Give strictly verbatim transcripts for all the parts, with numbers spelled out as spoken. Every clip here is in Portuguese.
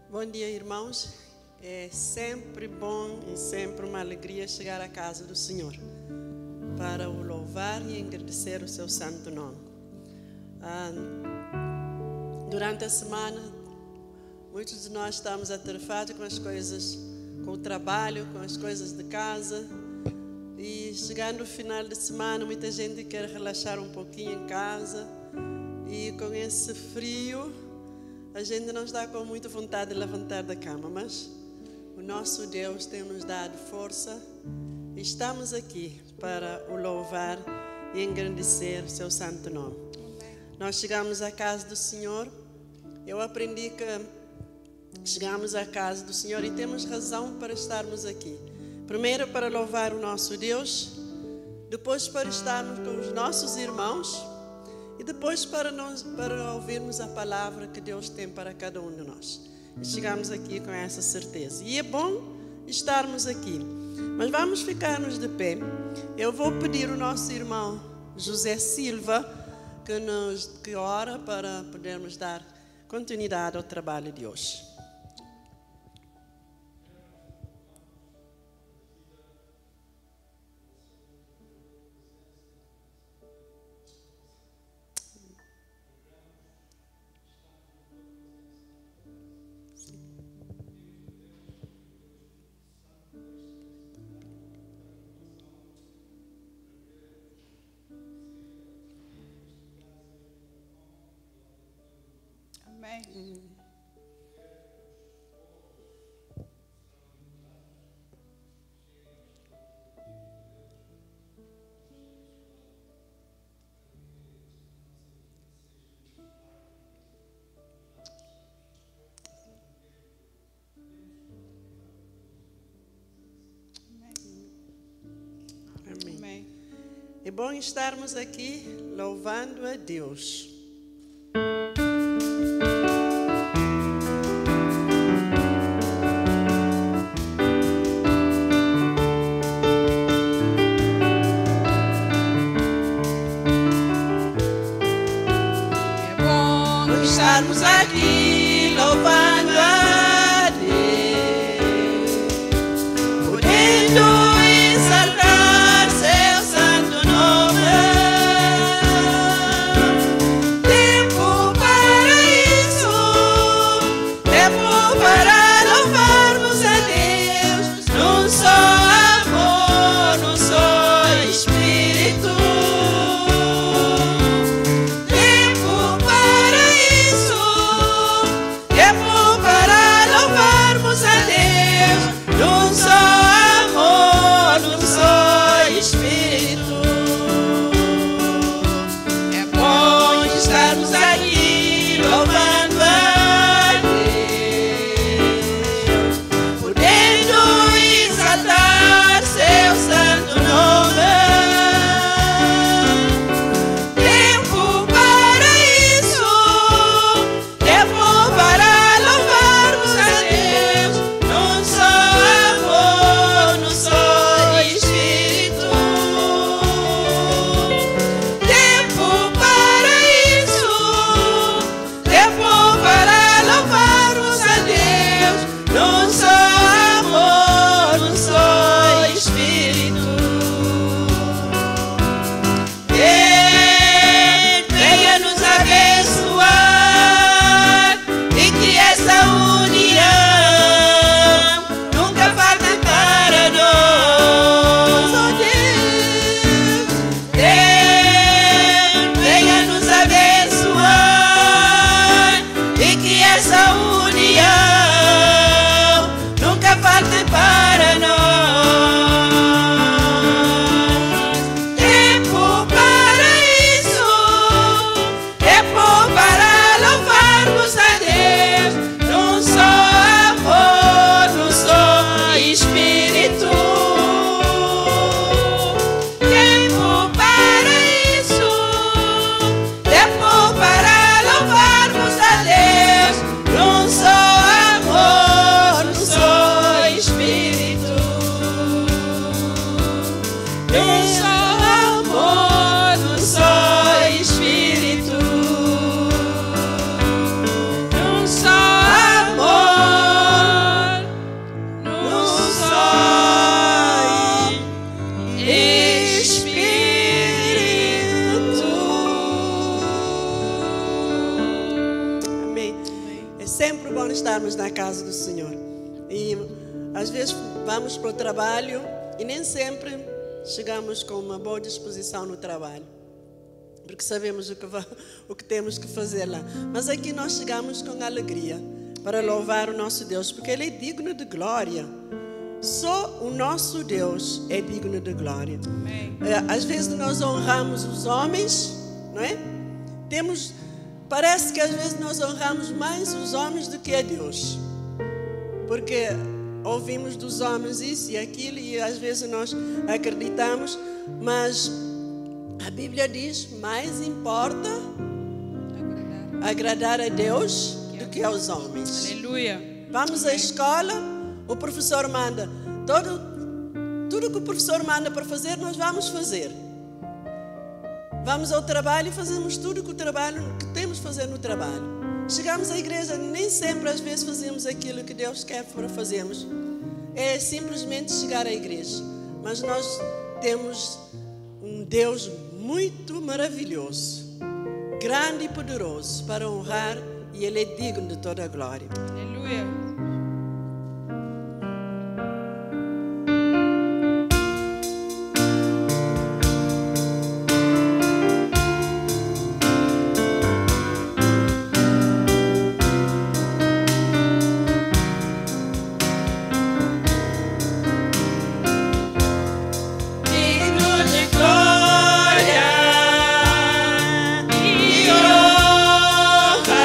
Bom dia, irmãos. É sempre bom e sempre uma alegria chegar à casa do Senhor para o louvar e agradecer o seu santo nome. Ah, durante a semana, muitos de nós estamos atarefados com as coisas, com o trabalho, com as coisas de casa. E chegando no final de semana, muita gente quer relaxar um pouquinho em casa. E com esse frio, a gente não está com muita vontade de levantar da cama, mas o nosso Deus tem nos dado força. E estamos aqui para o louvar e engrandecer o seu santo nome. Nós chegamos à casa do Senhor. Eu aprendi que chegamos à casa do Senhor e temos razão para estarmos aqui. Primeiro para louvar o nosso Deus, depois para estarmos com os nossos irmãos e depois para, nós, para ouvirmos a palavra que Deus tem para cada um de nós. E chegamos aqui com essa certeza. E é bom estarmos aqui. Mas vamos ficar-nos de pé. Eu vou pedir ao nosso irmão José Silva que nos que ora para podermos dar continuidade ao trabalho de hoje. Amém. Hum. Amém. Amém. É bom estarmos aqui louvando a Deus. Estarmos aqui louvando a Deus, podendo exaltar seu santo nome. sempre bom estarmos na casa do Senhor. E às vezes vamos para o trabalho e nem sempre chegamos com uma boa disposição no trabalho, porque sabemos o que, va- o que temos que fazer lá. Mas aqui nós chegamos com alegria para louvar o nosso Deus, porque Ele é digno de glória. Só o nosso Deus é digno de glória. É, às vezes nós honramos os homens, não é? Temos, parece que às vezes nós honramos mais os homens do que a Deus, porque ouvimos dos homens isso e aquilo e às vezes nós acreditamos, mas a Bíblia diz: mais importa agradar a Deus do que aos homens. Aleluia. Vamos à escola, o professor manda. Todo, tudo que o professor manda para fazer, nós vamos fazer. Vamos ao trabalho e fazemos tudo que o trabalho que temos que fazer no trabalho. Chegamos à igreja, nem sempre às vezes fazemos aquilo que Deus quer para fazermos. É simplesmente chegar à igreja. Mas nós temos um Deus muito maravilhoso, grande e poderoso para honrar, e Ele é digno de toda a glória. Aleluia. Digno de glória e honra,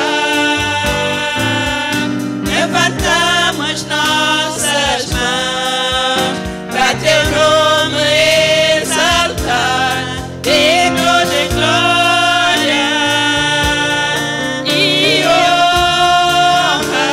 levantamos nossas mãos para teu nome exaltar. Digno de glória e honra,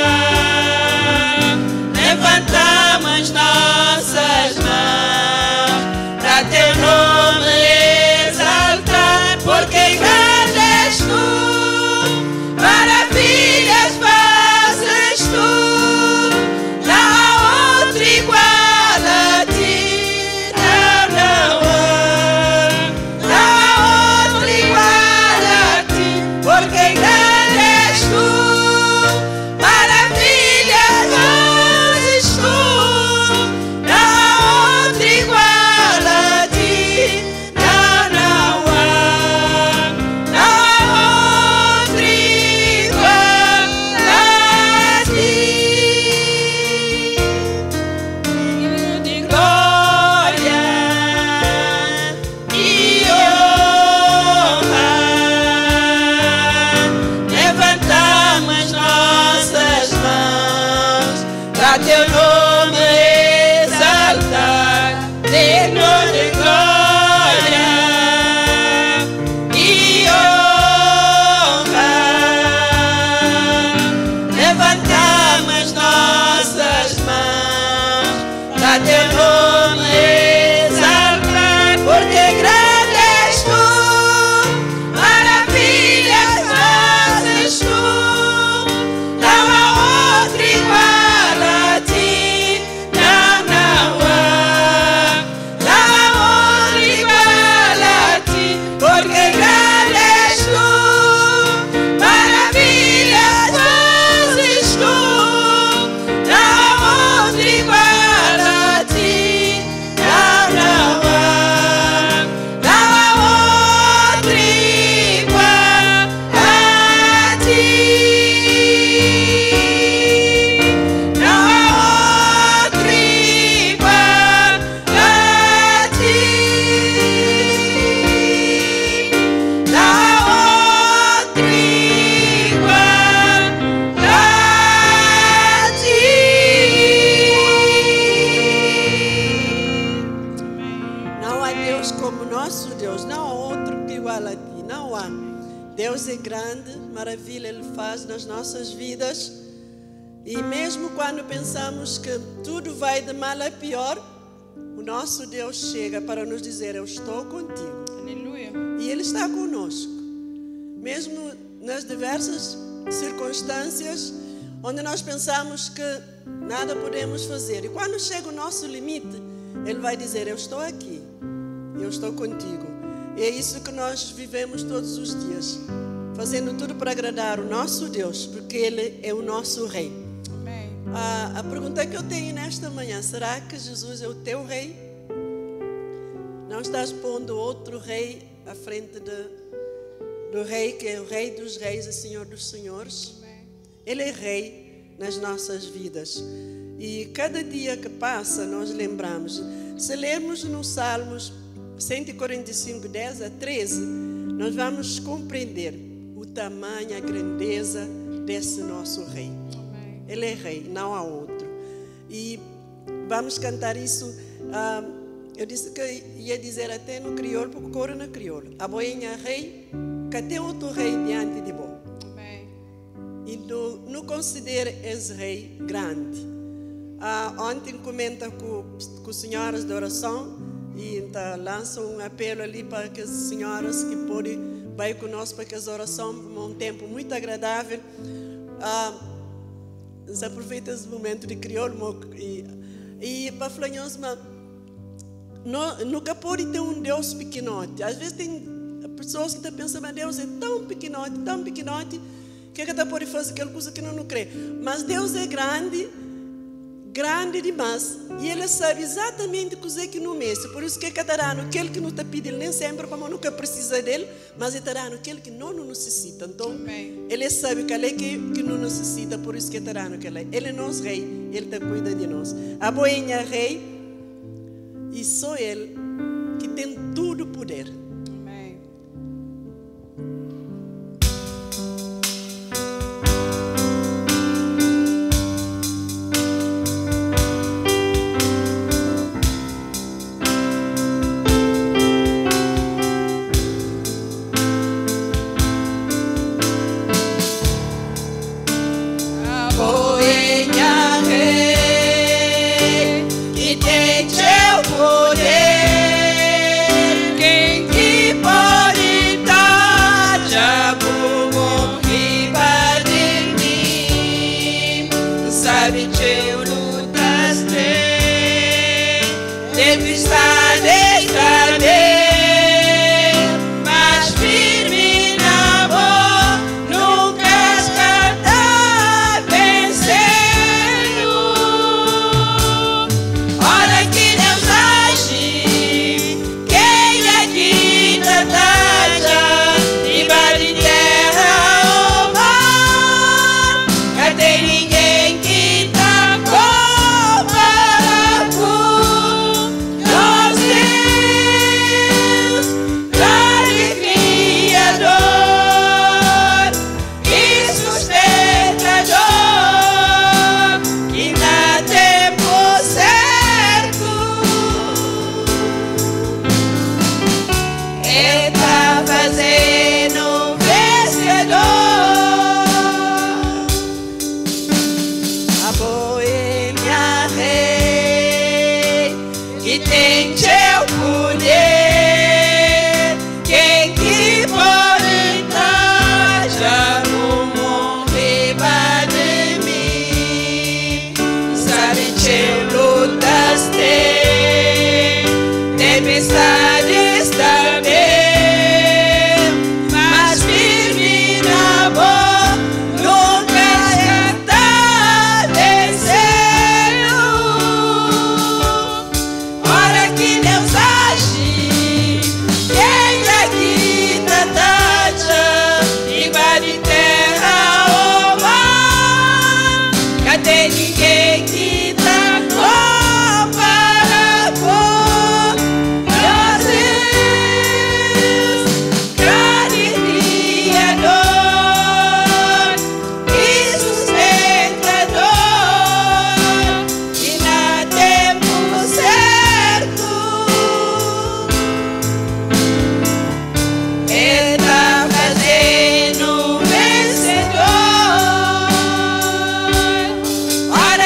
levantamos nossas mãos para teu nome exaltar, porque grande és tu, maravilhas fazes tu, não há outro igual a ti, não, não há, não há outro igual a ti, porque grande és tu, maravilhas fazes tu, não há outro igual a ti, não, não há, não há outro igual a ti. Digno de glória e honra, levantamos nossas mãos para teu nome exaltar. Digno de glória e honra, levantamos nossas mãos para teu nome exaltar, porque grande és tu, maravilhas fazes tu, não há outro igual a ti, não, não há, não há outro igual a ti, porque grande és tu, maravilhas fazes tu, não há outro igual a ti, não, não há, não há outro igual a ti, não há outro igual a ti, não há outro igual a ti. Não há Deus como nosso Deus, não há outro que igual a ti, não há. Deus é grande, maravilha Ele faz nas nossas vidas. E mesmo quando pensamos que tudo vai de mal a pior, o nosso Deus chega para nos dizer: eu estou contigo. Aleluia. E Ele está conosco, mesmo nas diversas circunstâncias onde nós pensamos que nada podemos fazer. E quando chega o nosso limite, Ele vai dizer: eu estou aqui, eu estou contigo. E é isso que nós vivemos todos os dias. fazendo tudo para agradar o nosso Deus, porque Ele é o nosso Rei. Amém. A, a pergunta que eu tenho nesta manhã, será que Jesus é o teu Rei? Não estás pondo outro Rei à frente de, do Rei, que é o Rei dos Reis e Senhor dos Senhores? Amém. Ele é Rei nas nossas vidas. E cada dia que passa, nós lembramos. Se lermos no Salmos cento e quarenta e cinco, dez a treze, nós vamos compreender o tamanho, a grandeza desse nosso Rei. Amém. Ele é Rei, não há outro. E vamos cantar isso. Ah, eu disse que ia dizer até no crioulo, porque coro na crioulo. A boinha Rei, que tem outro Rei diante de bom. Amém. E não, não considera esse Rei grande. Ah, ontem comenta com, com senhoras de oração e então lança um apelo ali para que as senhoras que podem vai conosco para que as orações um tempo muito agradável. Ah, se aproveita esse momento de crioulo e, e para falar mas nunca pode ter um Deus pequenote. Às vezes tem pessoas que estão pensando, mas Deus é tão pequenote, tão pequenote, que é que pode fazer aquela coisa que não, não crê. Mas Deus é grande, grande demais, e Ele sabe exatamente o que é que não mexe. Por isso que é que está dando aquele que não está pedindo, nem sempre, como nunca precisa dele, mas Ele está dando aquele que não, não necessita. Então, Amém. Ele sabe que é que, que não necessita, por isso que está dando aquele. Ele é nosso Rei, Ele está cuida de nós. A boinha Rei, e só Ele que tem todo o poder. Amém. A boinha Rei, que tem teu poder, quem que pode dar jabu riba de mim? Sabe teu lutas tem, deve estar desta vez, mas firme na boa, nunca escapar vencendo. Olha que Deus age, quem aqui tá taja, riba de terra ou mar, não tem ninguém que tá comparado com nós, Deus, grande Criador e sustentador, que dá tempo certo. Ele tá fazendo vencedor. A boêmia Rei, que tem teu poder, quem que pode dar já não riba de mim? Sabe teu lutas tem, tempestades também, mas firme na boa, nunca está vencendo. Olha que Deus age, quem aqui tá taja, riba de terra ou mar, cadê ninguém que tá comparado com nós, Deus, grande Criador e sustentador, e na tempo certo Ele tá fazendo vencedor. Olha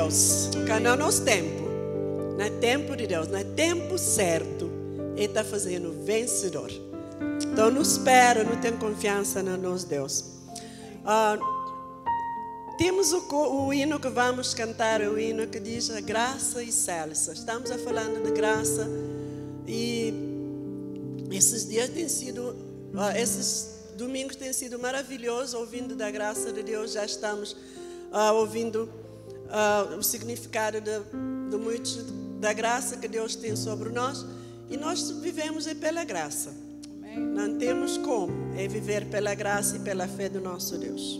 Deus, que não é nosso tempo, não é tempo de Deus, não é tempo certo, Ele está fazendo vencedor. Então não espera, não tem confiança no nosso Deus. Ah, temos o, o hino que vamos cantar, o hino que diz a graça excelsa. Estamos a falando de graça e esses dias têm sido, ah, esses domingos têm sido maravilhosos ouvindo da graça de Deus. Já estamos ah, ouvindo ah, o significado de, de muitos da graça que Deus tem sobre nós e nós vivemos é pela graça. Amém. Não temos como é viver pela graça e pela fé do nosso Deus.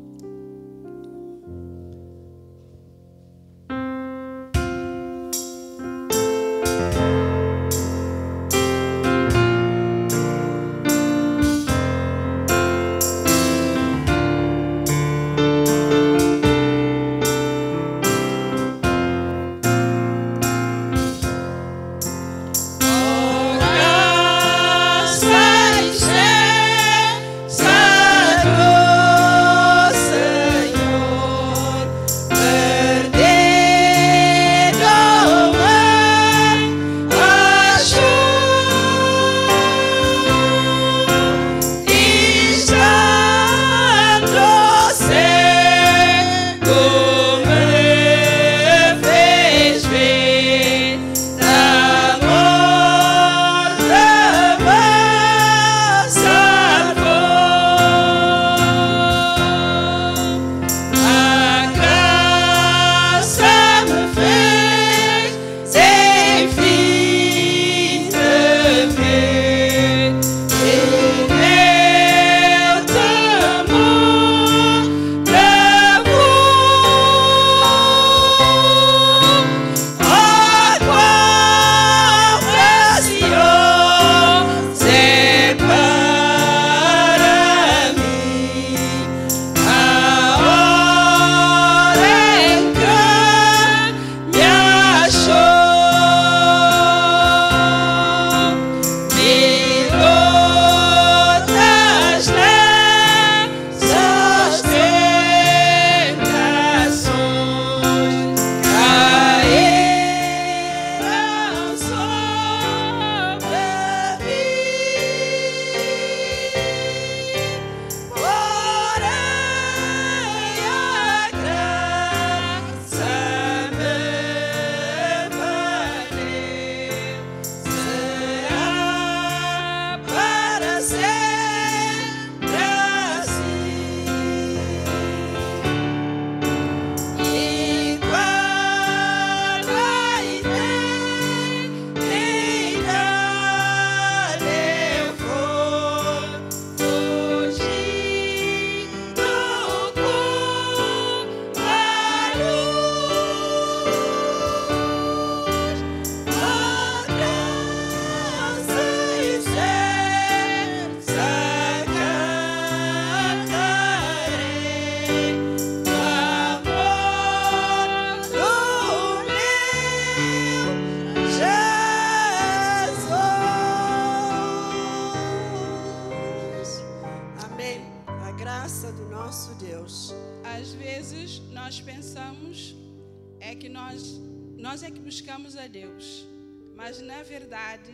Nós é que buscamos a Deus, mas na verdade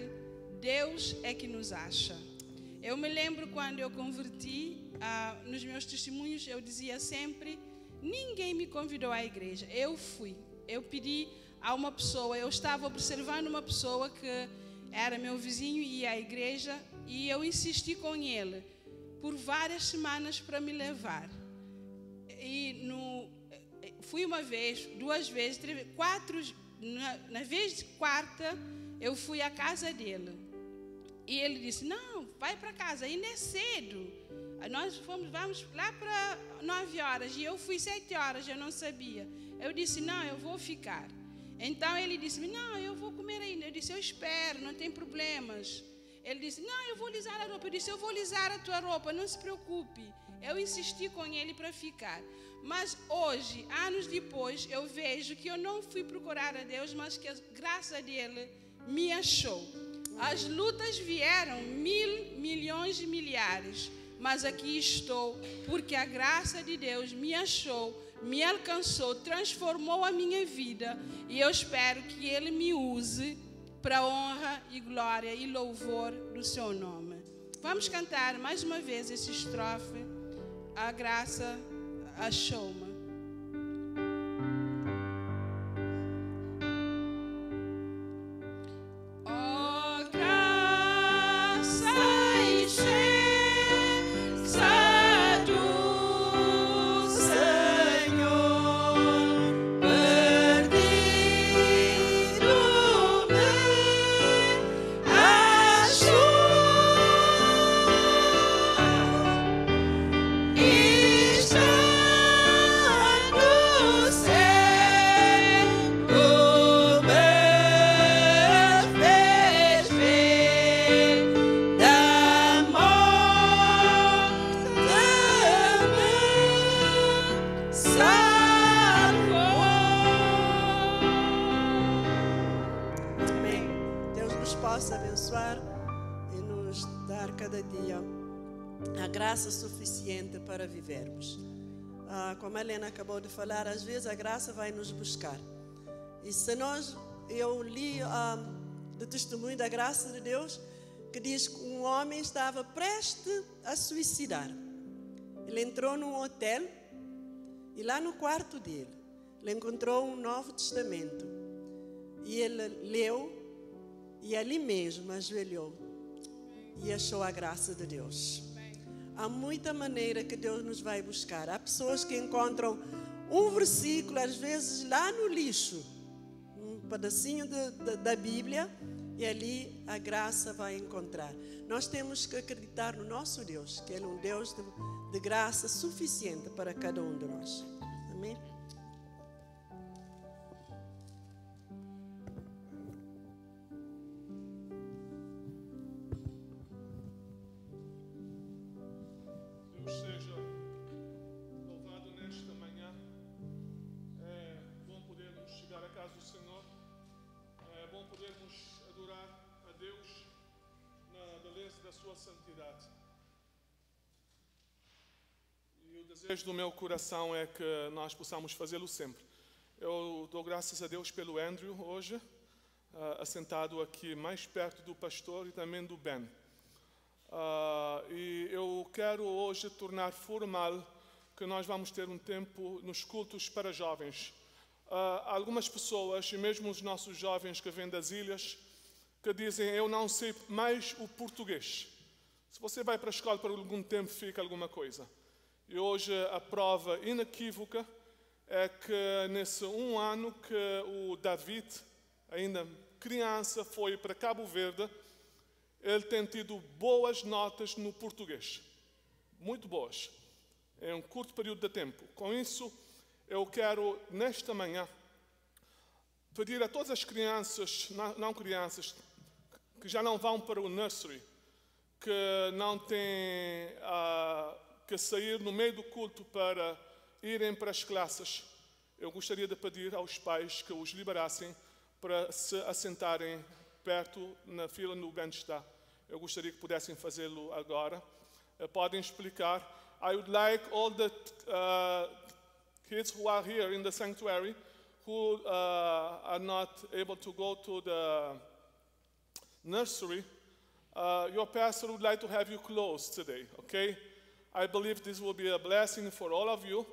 Deus é que nos acha. Eu me lembro quando eu converti, ah, nos meus testemunhos eu dizia sempre, ninguém me convidou à igreja, eu fui. Eu pedi a uma pessoa, eu estava observando uma pessoa que era meu vizinho e ia à igreja e eu insisti com ele por várias semanas para me levar. E no, fui uma vez, duas vezes, três, quatro, na, na vez de quarta eu fui à casa dele. E ele disse, não, vai para casa, ainda é cedo. Nós fomos, vamos lá para nove horas e eu fui sete horas, eu não sabia. Eu disse, não, eu vou ficar. Então ele disse, não, eu vou comer ainda. Eu disse, eu espero, não tem problemas. Ele disse, não, eu vou lisar a roupa. Eu disse, eu vou lisar a tua roupa, não se preocupe. Eu insisti com ele para ficar. Mas hoje, anos depois, eu vejo que eu não fui procurar a Deus, mas que a graça dele me achou. As lutas vieram, mil, milhões e milhares. mas aqui estou, porque a graça de Deus me achou, me alcançou, transformou a minha vida, e eu espero que Ele me use para a honra e glória e louvor do seu nome. Vamos cantar mais uma vez esse estrofe, a graça achou-me. Suficiente para vivermos. Ah, como a Helena acabou de falar, às vezes a graça vai nos buscar. E se nós, eu li ah, do testemunho da graça de Deus, que diz que um homem estava prestes a suicidar. Ele entrou num hotel e lá no quarto dele, ele encontrou um Novo Testamento. E ele leu e ali mesmo ajoelhou e achou a graça de Deus. Há muita maneira que Deus nos vai buscar. Há pessoas que encontram um versículo, às vezes lá no lixo, um pedacinho de, de, da Bíblia, e ali a graça vai encontrar. Nós temos que acreditar no nosso Deus, que Ele é um Deus de, de graça suficiente para cada um de nós. Amém? Seja louvado nesta manhã. É bom podermos chegar à casa do Senhor. É bom podermos adorar a Deus na beleza da sua santidade. E o desejo do meu coração é que nós possamos fazê-lo sempre. Eu dou graças a Deus pelo Andrew hoje, assentado aqui mais perto do pastor e também do Ben. Uh, e eu quero hoje tornar formal que nós vamos ter um tempo nos cultos para jovens. Uh, algumas pessoas, e mesmo os nossos jovens que vêm das ilhas, que dizem, eu não sei mais o português. Se você vai para a escola por algum tempo, fica alguma coisa. E hoje a prova inequívoca é que nesse um ano que o David, ainda criança, foi para Cabo Verde, ele tem tido boas notas no português. Muito boas. Em um curto período de tempo. Com isso, eu quero, nesta manhã, pedir a todas as crianças, não crianças, que já não vão para o nursery, que não têm uh, que sair no meio do culto para irem para as classes, eu gostaria de pedir aos pais que os liberassem para se assentarem perto na fila onde o Ben está. Eu gostaria que pudessem fazê-lo agora. Uh, podem explicar. I would like all the uh, kids who are here in the sanctuary who uh, are not able to go to the nursery, uh, your pastor would like to have you close today, okay? I believe this will be a blessing for all of you.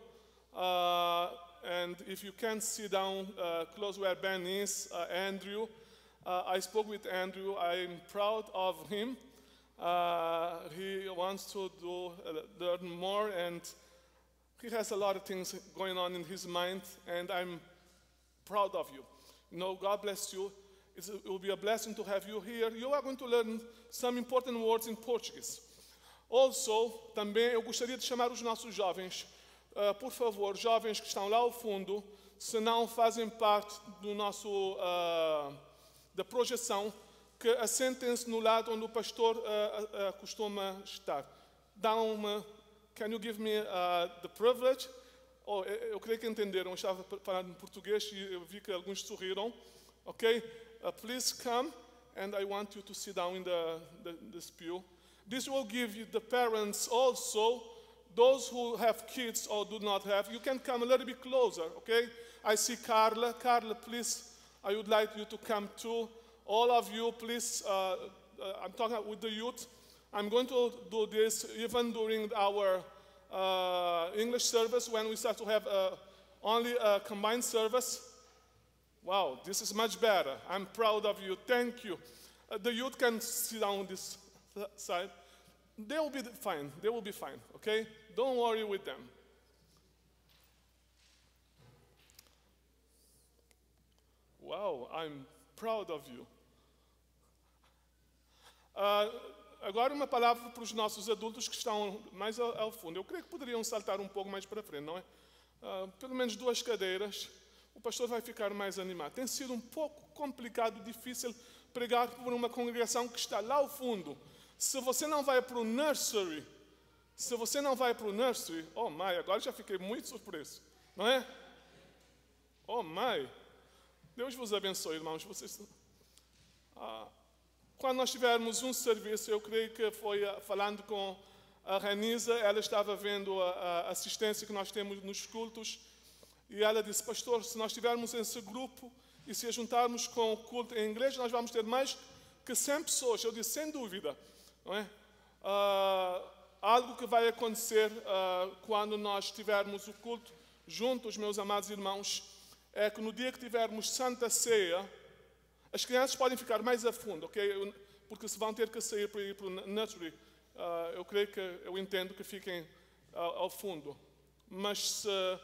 Uh, and if you can sit down uh, close where Ben is, uh, Andrew, uh, I spoke with Andrew. I'm proud of him. Uh, he wants to do, uh, learn more, and he has a lot of things going on in his mind, and I'm proud of you. You know, God bless you. It's, it will be a blessing to have you here. You are going to learn some important words in Portuguese. Also, também eu gostaria de chamar os nossos jovens. Uh, por favor, jovens que estão lá ao fundo, se não fazem parte do nosso, uh, da projeção, que assentem-se no lado onde o pastor uh, uh, uh, costuma estar. Dá uma... Can you give me uh, the privilege? Oh, eu creio que entenderam. Eu estava falando em português e eu vi que alguns sorriram. Ok? Uh, please come, and I want you to sit down in the, the, this pew. This will give you the parents also, those who have kids or do not have, you can come a little bit closer, okay? I see Carla. Carla, please, I would like you to come too. All of you, please, uh, uh, I'm talking with the youth. I'm going to do this even during our uh, English service when we start to have uh, only a combined service. Wow, this is much better. I'm proud of you. Thank you. Uh, the youth can sit down on this side. They will be fine. They will be fine, okay? Don't worry with them. Wow, I'm proud of you. Uh, agora uma palavra para os nossos adultos que estão mais ao, ao fundo. Eu creio que poderiam saltar um pouco mais para frente, não é? Uh, pelo menos duas cadeiras. O pastor vai ficar mais animado. Tem sido um pouco complicado, difícil pregar por uma congregação que está lá ao fundo. Se você não vai para o nursery, se você não vai para o nursery, oh my, agora já fiquei muito surpreso, não é? Oh my, Deus vos abençoe, irmãos. Vocês, ah, quando nós tivermos um serviço, eu creio que foi ah, falando com a Ranisa, ela estava vendo a, a assistência que nós temos nos cultos, e ela disse, pastor, se nós estivermos esse grupo e se juntarmos com o culto em inglês, nós vamos ter mais que cem pessoas. Eu disse, sem dúvida, não é? Ah, algo que vai acontecer ah, quando nós tivermos o culto juntos, meus amados irmãos, é que no dia que tivermos Santa Ceia, as crianças podem ficar mais a fundo, ok? Porque se vão ter que sair para ir para o nursery, ah, eu creio que, eu entendo que fiquem ah, ao fundo. Mas se,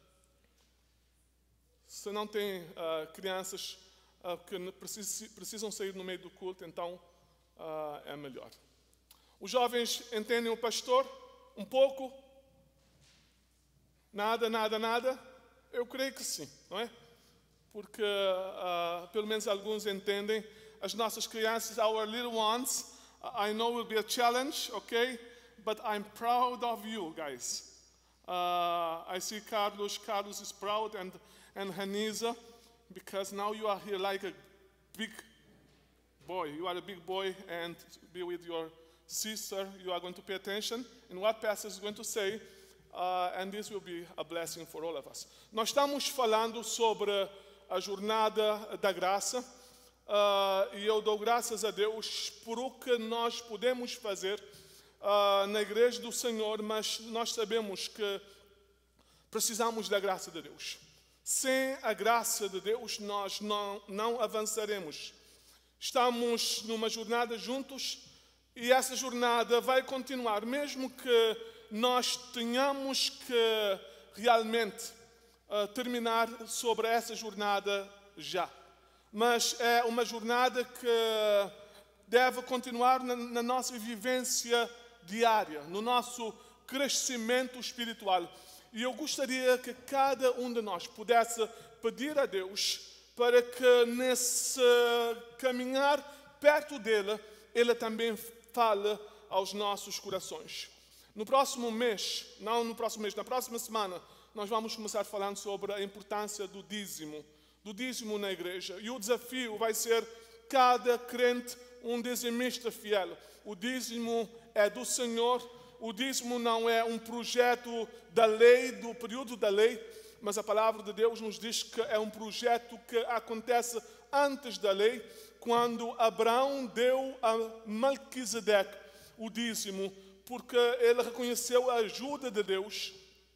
se não tem ah, crianças ah, que precis, precisam sair no meio do culto, então ah, é melhor. Os jovens entendem o pastor um pouco? Nada, nada, nada? Eu creio que sim, não é? Porque uh, pelo menos alguns entendem. As nossas crianças, our little ones, I know will be a challenge, okay? But I'm proud of you guys. Uh, I see Carlos. Carlos is proud, and and Hanisa, because now you are here like a big boy. You are a big boy, and be with your sister. You are going to pay attention in what pastor is going to say. Uh, and this will be a blessing for all of us. Nós estamos falando sobre a jornada da graça, uh, e eu dou graças a Deus por o que nós podemos fazer uh, na igreja do Senhor, mas nós sabemos que precisamos da graça de Deus. Sem a graça de Deus, nós não, não avançaremos. Estamos numa jornada juntos e essa jornada vai continuar, mesmo que nós tenhamos que realmente uh, terminar sobre essa jornada já. Mas é uma jornada que deve continuar na, na nossa vivência diária, no nosso crescimento espiritual. E eu gostaria que cada um de nós pudesse pedir a Deus para que nesse caminhar perto dele, Ele também fale aos nossos corações. No próximo mês, não no próximo mês, na próxima semana, nós vamos começar falando sobre a importância do dízimo, do dízimo na igreja. E o desafio vai ser cada crente um dizimista fiel. O dízimo é do Senhor, o dízimo não é um projeto da lei, do período da lei, mas a palavra de Deus nos diz que é um projeto que acontece antes da lei, quando Abraão deu a Melquisedeque o dízimo, porque ele reconheceu a ajuda de Deus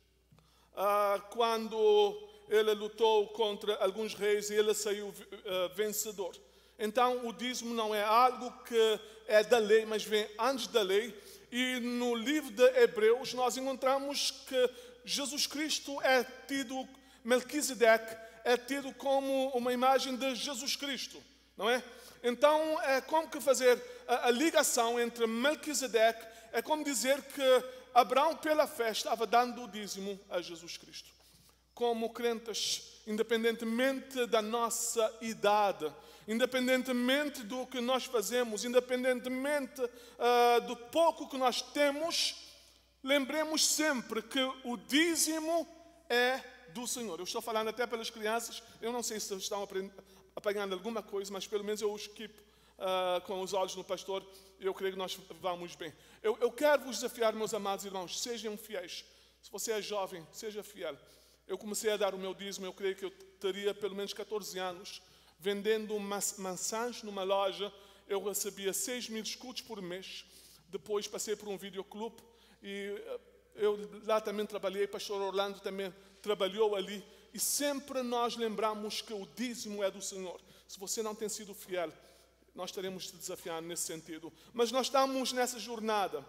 ah, quando ele lutou contra alguns reis e ele saiu ah, vencedor. Então, o dízimo não é algo que é da lei, mas vem antes da lei. E no livro de Hebreus nós encontramos que Jesus Cristo é tido, Melquisedeque é tido como uma imagem de Jesus Cristo, não é? Então, é como que fazer a, a ligação entre Melquisedeque, é como dizer que Abraão, pela fé, estava dando o dízimo a Jesus Cristo. Como crentes, independentemente da nossa idade, independentemente do que nós fazemos, independentemente uh, do pouco que nós temos, lembremos sempre que o dízimo é do Senhor. Eu estou falando até pelas crianças, eu não sei se estão apanhando alguma coisa, mas pelo menos eu os keep uh, com os olhos no pastor, eu creio que nós vamos bem. Eu, eu quero vos desafiar, meus amados irmãos, sejam fiéis. Se você é jovem, seja fiel. Eu comecei a dar o meu dízimo, eu creio que eu teria pelo menos catorze anos, vendendo maçãs numa loja. Eu recebia seis mil escudos por mês. Depois passei por um videoclube e eu lá também trabalhei, pastor Orlando também trabalhou ali. E sempre nós lembramos que o dízimo é do Senhor. Se você não tem sido fiel, nós teremos te desafiar nesse sentido. Mas nós estamos nessa jornada.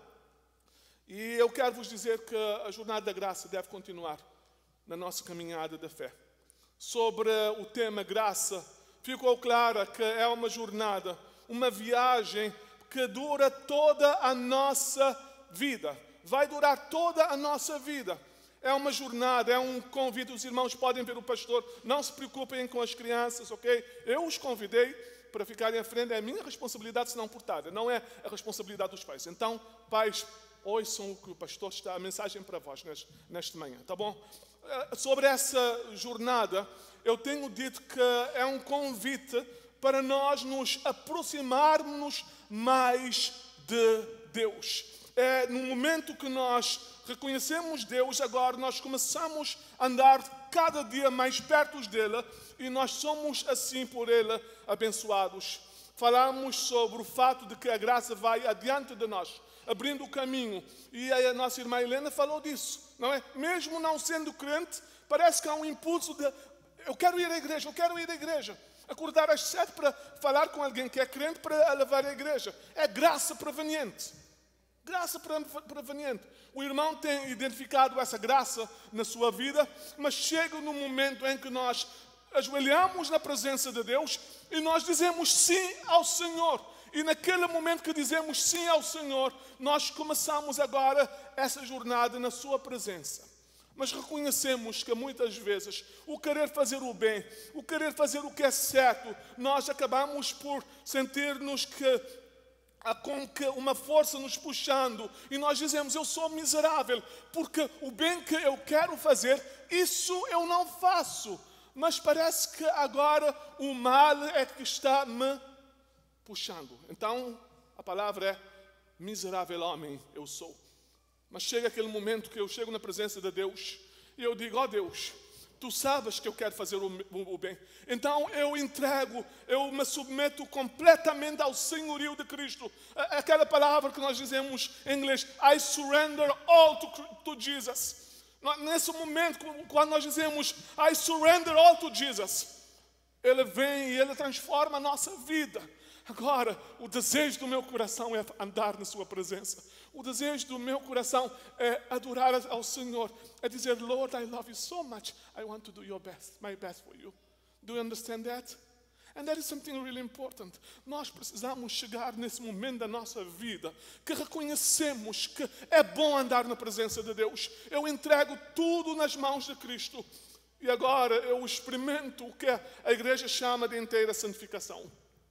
E eu quero vos dizer que a jornada da graça deve continuar na nossa caminhada da fé. Sobre o tema graça, ficou claro que é uma jornada, uma viagem que dura toda a nossa vida. Vai durar toda a nossa vida. É uma jornada, é um convite. Os irmãos podem ver o pastor. Não se preocupem com as crianças, ok? Eu os convidei para ficarem à frente. É a minha responsabilidade se não portar. Não é a responsabilidade dos pais. Então, pais, ouçam o que o pastor está, a mensagem para vós neste, nesta manhã, tá bom? Sobre essa jornada, eu tenho dito que é um convite para nós nos aproximarmos mais de Deus. É no momento que nós reconhecemos Deus, agora nós começamos a andar cada dia mais perto dele e nós somos assim por ele abençoados. Falamos sobre o fato de que a graça vai adiante de nós, abrindo o caminho. E a nossa irmã Helena falou disso, não é? Mesmo não sendo crente, parece que há um impulso de eu quero ir à igreja, eu quero ir à igreja. Acordar às sete para falar com alguém que é crente para a levar à igreja. É graça proveniente. Graça proveniente. O irmão tem identificado essa graça na sua vida, mas chega no momento em que nós ajoelhamos na presença de Deus e nós dizemos sim ao Senhor. E naquele momento que dizemos sim ao Senhor, nós começamos agora essa jornada na sua presença. Mas reconhecemos que muitas vezes o querer fazer o bem, o querer fazer o que é certo, nós acabamos por sentir-nos que há como que uma força nos puxando e nós dizemos eu sou miserável porque o bem que eu quero fazer, isso eu não faço. Mas parece que agora o mal é que está me puxando. Então a palavra é miserável homem eu sou. Mas chega aquele momento que eu chego na presença de Deus e eu digo, ó Deus, tu sabes que eu quero fazer o, o, o bem. Então eu entrego, eu me submeto completamente ao senhorio de Cristo. Aquela palavra que nós dizemos em inglês, I surrender all to, to Jesus. Nesse momento, quando nós dizemos, I surrender all to Jesus, Ele vem e Ele transforma a nossa vida. Agora, o desejo do meu coração é andar na sua presença. O desejo do meu coração é adorar ao Senhor. É dizer, Lord, I love you so much. I want to do your best, my best for you. Do you understand that? And that is something really important. Nós precisamos chegar nesse momento da nossa vida que reconhecemos que é bom andar na presença de Deus. Eu entrego tudo nas mãos de Cristo. E agora eu experimento o que a igreja chama de inteira santificação.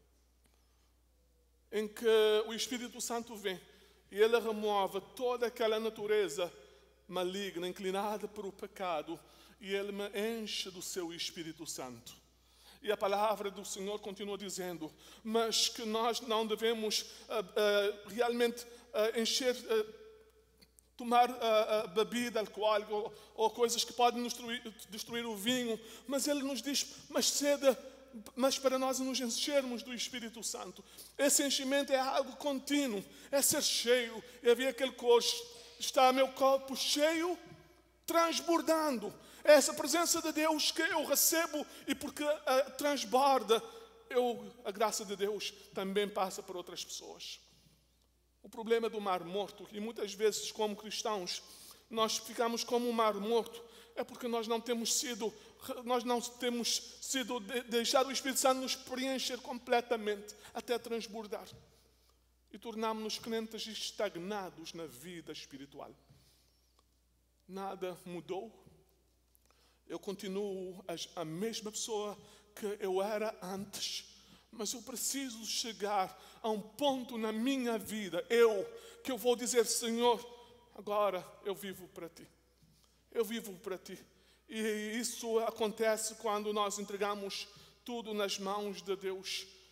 Em que o Espírito Santo vem e Ele remove toda aquela natureza maligna, inclinada para o pecado, e Ele me enche do seu Espírito Santo. E a palavra do Senhor continua dizendo, mas que nós não devemos uh, uh, realmente uh, encher, uh, tomar uh, uh, bebida alcoólica ou, ou coisas que podem destruir, destruir o vinho, mas Ele nos diz, mas sede, mas para nós nos enchermos do Espírito Santo. Esse enchimento é algo contínuo, é ser cheio. E havia aquele coro, está meu copo cheio, transbordando. É essa presença de Deus que eu recebo e porque uh, transborda, eu, a graça de Deus também passa para outras pessoas. O problema do mar morto, e muitas vezes como cristãos, nós ficamos como um mar morto, é porque nós não temos sido, nós não temos sido de, deixado o Espírito Santo nos preencher completamente até transbordar. E tornamos-nos crentes estagnados na vida espiritual. Nada mudou. Eu continuo a, a mesma pessoa que eu era antes. Mas eu preciso chegar a um ponto na minha vida, eu, que eu vou dizer, Senhor, agora eu vivo para Ti. Eu vivo para Ti. E isso acontece quando nós entregamos tudo nas mãos de Deus.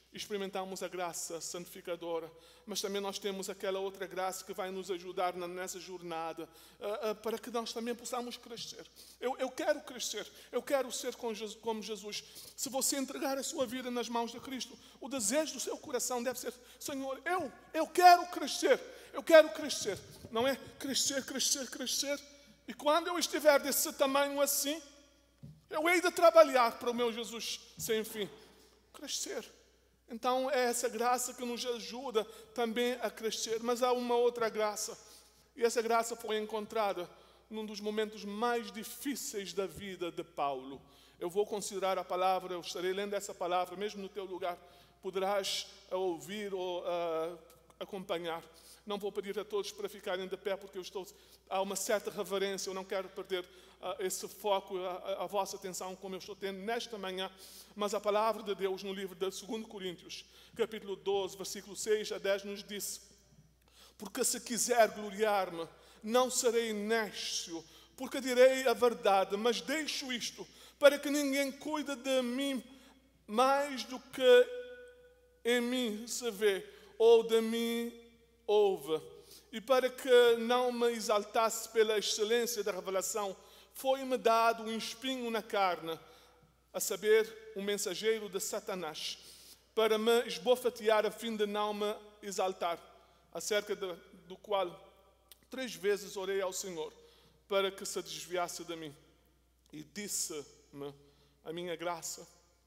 experimentamos a graça santificadora, mas também nós temos aquela outra graça que vai nos ajudar na, nessa jornada, uh, uh, para que nós também possamos crescer. Eu, eu quero crescer, eu quero ser com Jesus, como Jesus. Se você entregar a sua vida nas mãos de Cristo, o desejo do seu coração deve ser: Senhor, eu, eu quero crescer, eu quero crescer. Não é crescer, crescer, crescer. E quando eu estiver desse tamanho assim, eu hei de trabalhar para o meu Jesus sem fim. Crescer. Então é essa graça que nos ajuda também a crescer. Mas há uma outra graça. E essa graça foi encontrada num dos momentos mais difíceis da vida de Paulo. Eu vou considerar a palavra, eu estarei lendo essa palavra, mesmo no teu lugar. Poderás ouvir ou uh, acompanhar. Não vou pedir a todos para ficarem de pé, porque eu estou, há uma certa reverência. Eu não quero perder uh, esse foco, a, a vossa atenção, como eu estou tendo nesta manhã. Mas a palavra de Deus no livro de dois Coríntios, capítulo doze, versículo seis a dez, nos diz: porque se quiser gloriar-me, não serei néscio, porque direi a verdade, mas deixo isto, para que ninguém cuide de mim mais do que em mim se vê, ou de mim ouve. E para que não me exaltasse pela excelência da revelação, foi-me dado um espinho na carne, a saber, um mensageiro de Satanás, para me esbofetear a fim de não me exaltar, acerca de, do qual três vezes orei ao Senhor, para que se desviasse de mim. E disse-me: a minha graça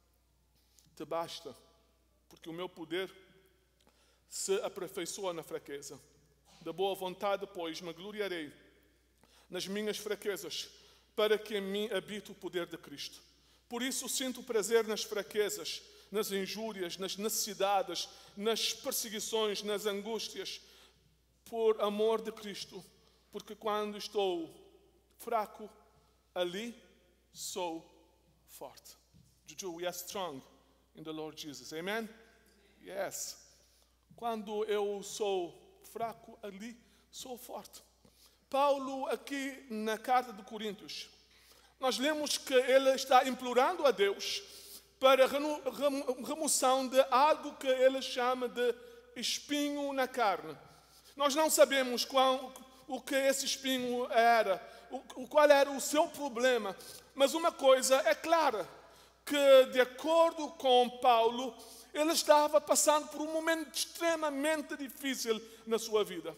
te basta, porque o meu poder se aperfeiçoa na fraqueza. De boa vontade, pois, me gloriarei nas minhas fraquezas, para que em mim habite o poder de Cristo. Por isso sinto prazer nas fraquezas, nas injúrias, nas necessidades, nas perseguições, nas angústias, por amor de Cristo, porque quando estou fraco, ali sou forte. Juju, we are strong in the Lord Jesus. Amen? Yes. Quando eu sou fraco, ali sou forte. Paulo, aqui na carta de Coríntios, nós lemos que ele está implorando a Deus para a remoção de algo que ele chama de espinho na carne. Nós não sabemos qual, o que esse espinho era, o, qual era o seu problema, mas uma coisa é clara, que de acordo com Paulo, ele estava passando por um momento extremamente difícil na sua vida.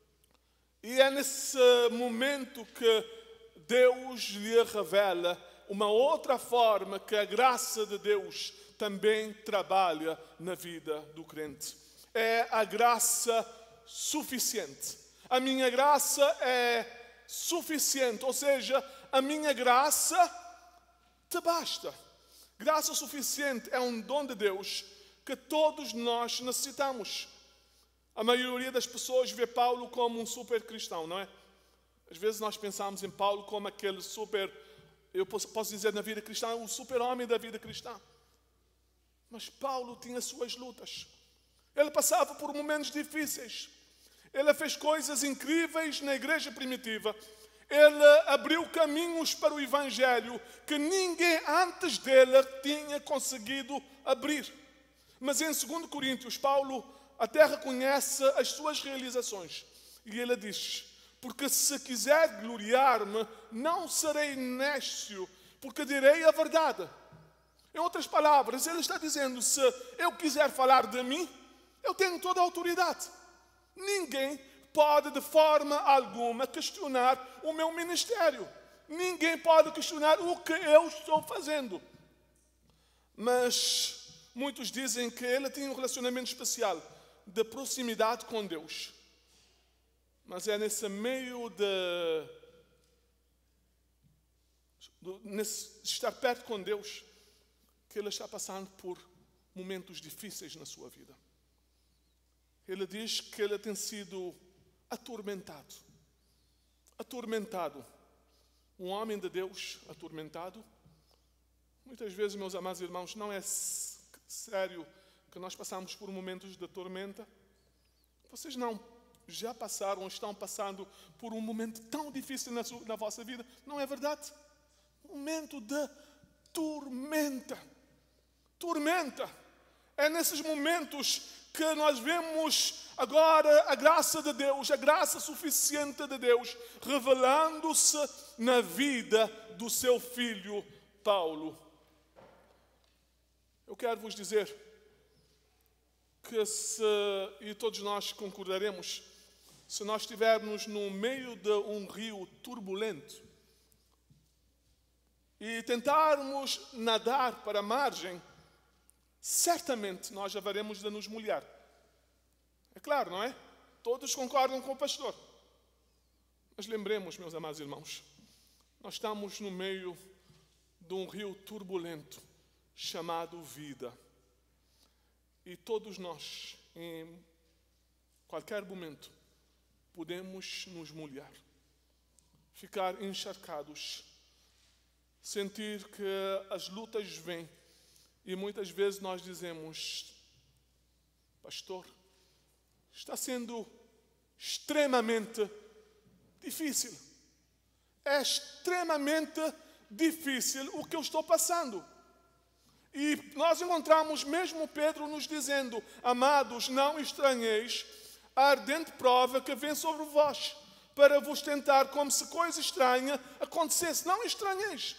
E é nesse momento que Deus lhe revela uma outra forma que a graça de Deus também trabalha na vida do crente. É a graça suficiente. A minha graça é suficiente, ou seja, a minha graça te basta. Graça suficiente é um dom de Deus que todos nós necessitamos. A maioria das pessoas vê Paulo como um super cristão, não é? Às vezes nós pensamos em Paulo como aquele super, eu posso, posso dizer na vida cristã, o super homem da vida cristã. Mas Paulo tinha suas lutas. Ele passava por momentos difíceis. Ele fez coisas incríveis na igreja primitiva. Ele abriu caminhos para o evangelho que ninguém antes dele tinha conseguido abrir. Mas em dois Coríntios, Paulo até reconhece as suas realizações. E ele diz: porque se quiser gloriar-me, não serei néscio, porque direi a verdade. Em outras palavras, ele está dizendo: se eu quiser falar de mim, eu tenho toda a autoridade. Ninguém pode de forma alguma questionar o meu ministério. Ninguém pode questionar o que eu estou fazendo. Mas muitos dizem que ele tinha um relacionamento especial de proximidade com Deus. Mas é nesse meio de, de nesse, estar perto com Deus que ele está passando por momentos difíceis na sua vida. Ele diz que ele tem sido atormentado. Atormentado. Um homem de Deus atormentado. Muitas vezes, meus amados irmãos, não é sério que nós passamos por momentos de tormenta. Vocês não já passaram ou estão passando por um momento tão difícil na, sua, na vossa vida? Não é verdade? Momento de tormenta. Tormenta É nesses momentos que nós vemos agora a graça de Deus, a graça suficiente de Deus, revelando-se na vida do seu filho Paulo. Eu quero vos dizer que se, e todos nós concordaremos, se nós estivermos no meio de um rio turbulento e tentarmos nadar para a margem, certamente nós haveremos de nos molhar. É claro, não é? Todos concordam com o pastor. Mas lembremos, meus amados irmãos, nós estamos no meio de um rio turbulento chamado vida. E todos nós, em qualquer momento, podemos nos molhar, ficar encharcados, sentir que as lutas vêm. E muitas vezes nós dizemos: pastor, está sendo extremamente difícil. É extremamente difícil o que eu estou passando. E nós encontramos mesmo Pedro nos dizendo: amados, não estranheis a ardente prova que vem sobre vós, para vos tentar como se coisa estranha acontecesse. Não estranheis.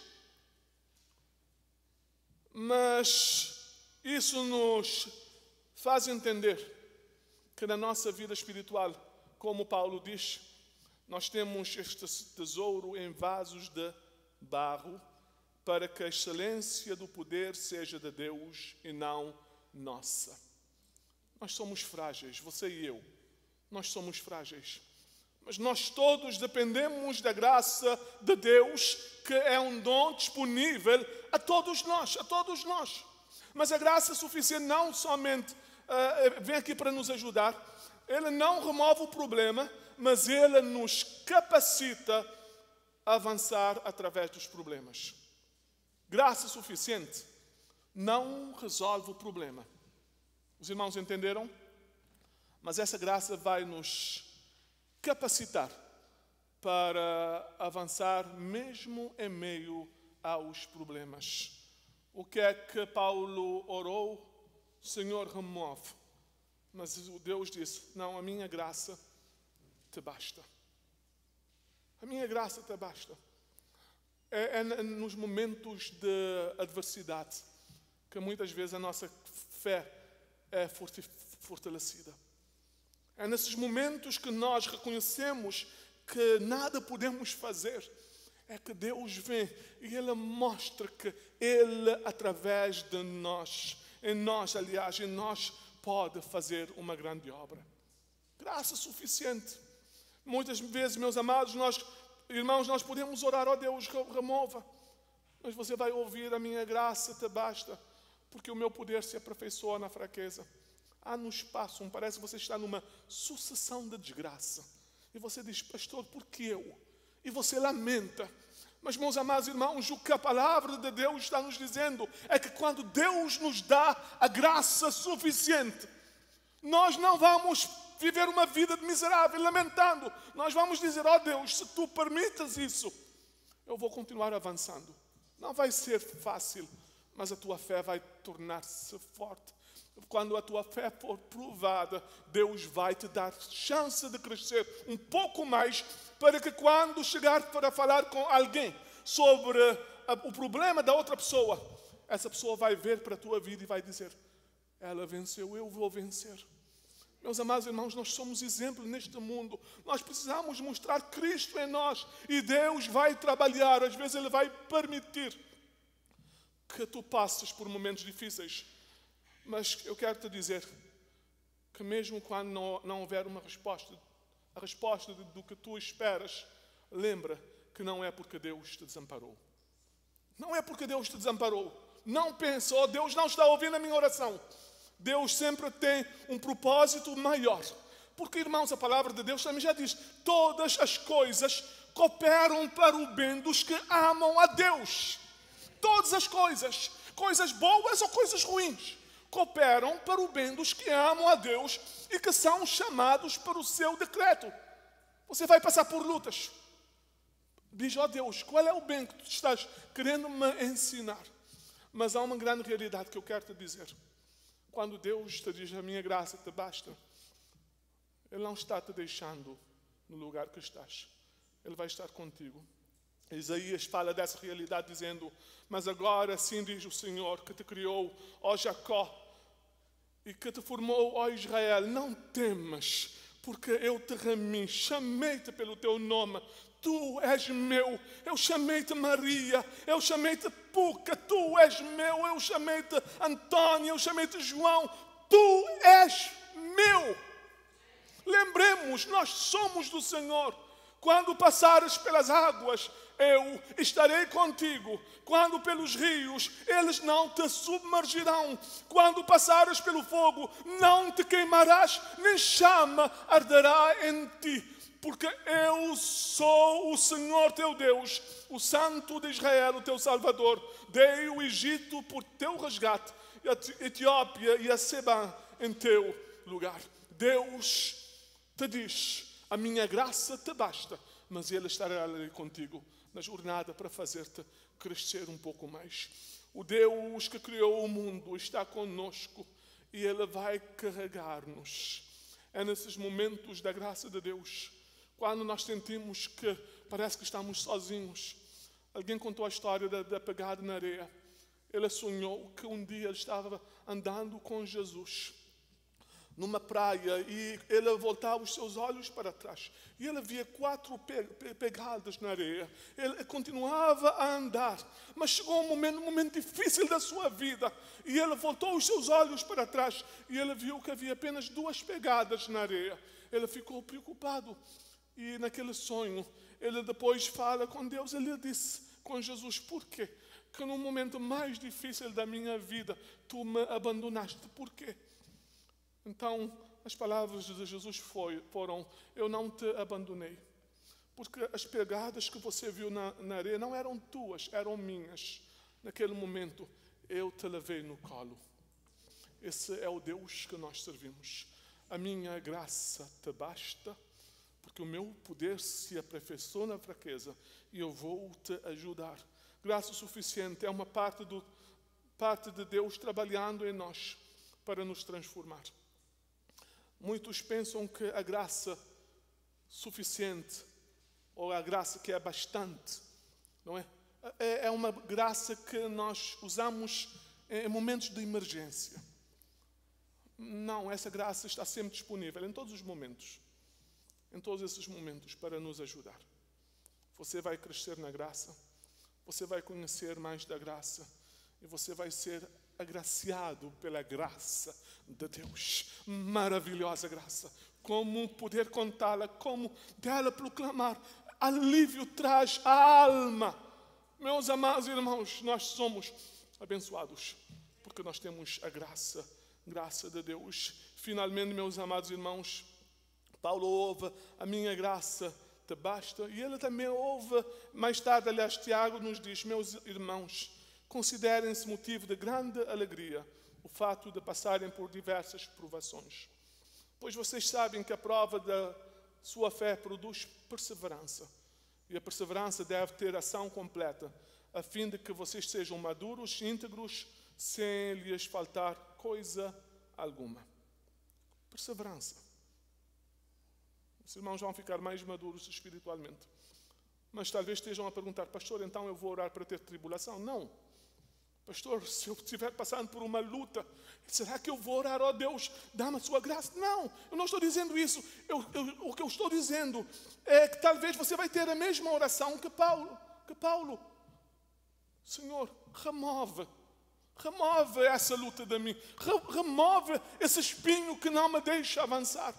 Mas isso nos faz entender que na nossa vida espiritual, como Paulo diz, nós temos este tesouro em vasos de barro, para que a excelência do poder seja de Deus e não nossa. Nós somos frágeis, você e eu. Nós somos frágeis. Mas nós todos dependemos da graça de Deus, que é um dom disponível a todos nós, a todos nós. Mas a graça suficiente não somente uh, vem aqui para nos ajudar, Ele não remove o problema, mas Ele nos capacita a avançar através dos problemas. Graça suficiente não resolve o problema. Os irmãos entenderam? Mas essa graça vai nos capacitar para avançar mesmo em meio aos problemas. O que é que Paulo orou? Senhor, remove. Mas Deus disse: não, a minha graça te basta. A minha graça te basta. É, é nos momentos de adversidade que muitas vezes a nossa fé é fortalecida. É nesses momentos que nós reconhecemos que nada podemos fazer, é que Deus vem e Ele mostra que Ele, através de nós, em nós, aliás, em nós, pode fazer uma grande obra. Graça suficiente. Muitas vezes, meus amados, nós, irmãos, nós podemos orar: ó Deus, remova. Mas você vai ouvir: a minha graça te basta, porque o meu poder se aperfeiçoa na fraqueza. Anos passam, parece que você está numa sucessão de desgraça. E você diz: pastor, por que eu? E você lamenta. Mas, meus amados irmãos, o que a palavra de Deus está nos dizendo é que quando Deus nos dá a graça suficiente, nós não vamos viver uma vida de miserável, lamentando. Nós vamos dizer: ó Deus, se tu permites isso, eu vou continuar avançando. Não vai ser fácil, mas a tua fé vai tornar-se forte. Quando a tua fé for provada, Deus vai te dar chance de crescer um pouco mais, para que quando chegar para falar com alguém sobre o problema da outra pessoa, essa pessoa vai ver para a tua vida e vai dizer: ela venceu, eu vou vencer. Meus amados irmãos, nós somos exemplo neste mundo. Nós precisamos mostrar Cristo em nós, e Deus vai trabalhar. Às vezes Ele vai permitir que tu passes por momentos difíceis. Mas eu quero te dizer que mesmo quando não, não houver uma resposta, a resposta do que tu esperas, lembra que não é porque Deus te desamparou. Não é porque Deus te desamparou. Não pense: oh, Deus não está ouvindo a minha oração. Deus sempre tem um propósito maior. Porque, irmãos, a palavra de Deus também já diz: todas as coisas cooperam para o bem dos que amam a Deus. Todas as coisas, coisas boas ou coisas ruins, cooperam para o bem dos que amam a Deus e que são chamados para o seu decreto. Você vai passar por lutas. Diz: ó Deus, qual é o bem que tu estás querendo me ensinar? Mas há uma grande realidade que eu quero te dizer. Quando Deus te diz, a minha graça te basta, Ele não está te deixando no lugar que estás. Ele vai estar contigo. Isaías fala dessa realidade dizendo, mas agora assim diz o Senhor que te criou, ó Jacó, e que te formou, ó Israel, não temas, porque eu te remi, chamei-te pelo teu nome, tu és meu, eu chamei-te Maria, eu chamei-te Puca, tu és meu, eu chamei-te Antônio, eu chamei-te João, tu és meu. Lembremos, nós somos do Senhor. Quando passares pelas águas, eu estarei contigo. Quando pelos rios, eles não te submergirão. Quando passares pelo fogo, não te queimarás, nem chama arderá em ti. Porque eu sou o Senhor teu Deus, o Santo de Israel, o teu Salvador. Dei o Egito por teu resgate, e a Etiópia e a Seba em teu lugar. Deus te diz, a minha graça te basta, mas Ele estará ali contigo na jornada para fazer-te crescer um pouco mais. O Deus que criou o mundo está conosco e Ele vai carregar-nos. É nesses momentos da graça de Deus, quando nós sentimos que parece que estamos sozinhos. Alguém contou a história da, da pegada na areia. Ele sonhou que um dia ele estava andando com Jesus numa praia e ele voltava os seus olhos para trás e ele via quatro pe pegadas na areia. Ele continuava a andar, mas chegou um momento, um momento difícil da sua vida e ele voltou os seus olhos para trás e ele viu que havia apenas duas pegadas na areia. Ele ficou preocupado e naquele sonho ele depois fala com Deus. Ele disse com Jesus, por quê? Que no momento mais difícil da minha vida tu me abandonaste, por quê? Então, as palavras de Jesus foi, foram, eu não te abandonei. Porque as pegadas que você viu na, na areia não eram tuas, eram minhas. Naquele momento, eu te levei no colo. Esse é o Deus que nós servimos. A minha graça te basta, porque o meu poder se aperfeiçoa na fraqueza e eu vou te ajudar. Graça suficiente é uma parte, do, parte de Deus trabalhando em nós para nos transformar. Muitos pensam que a graça suficiente, ou a graça que é bastante, não é? É uma graça que nós usamos em momentos de emergência. Não, essa graça está sempre disponível, em todos os momentos. Em todos esses momentos, para nos ajudar. Você vai crescer na graça, você vai conhecer mais da graça, e você vai ser agraciado pela graça de Deus. Maravilhosa graça. Como poder contá-la, como dela proclamar. Alívio traz a alma. Meus amados irmãos, nós somos abençoados, porque nós temos a graça, graça de Deus. Finalmente, meus amados irmãos, Paulo ouve, a minha graça te basta. E ele também ouve, mais tarde, aliás, Tiago nos diz, meus irmãos, considerem-se motivo de grande alegria o fato de passarem por diversas provações. Pois vocês sabem que a prova da sua fé produz perseverança. E a perseverança deve ter ação completa, a fim de que vocês sejam maduros, íntegros, sem lhes faltar coisa alguma. Perseverança. Os irmãos vão ficar mais maduros espiritualmente. Mas talvez estejam a perguntar, pastor, então eu vou orar para ter tribulação? Não. Pastor, se eu estiver passando por uma luta, será que eu vou orar, ó Deus, dá-me a sua graça? Não, eu não estou dizendo isso. Eu, eu, o que eu estou dizendo é que talvez você vai ter a mesma oração que Paulo. Que Paulo. Senhor, remove, remove essa luta de mim. Remove esse espinho que não me deixa avançar.